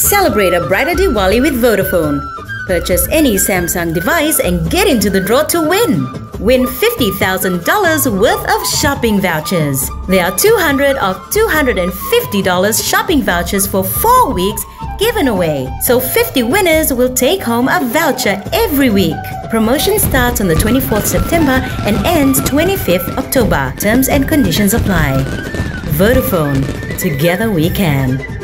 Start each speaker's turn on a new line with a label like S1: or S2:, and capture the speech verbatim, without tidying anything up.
S1: Celebrate a brighter Diwali with Vodafone. Purchase any Samsung device and get into the draw to win. Win fifty thousand dollars worth of shopping vouchers. There are two hundred of two hundred fifty dollars shopping vouchers for four weeks given away. So fifty winners will take home a voucher every week. Promotion starts on the twenty-fourth of September and ends twenty-fifth of October. Terms and conditions apply. Vodafone. Together we can.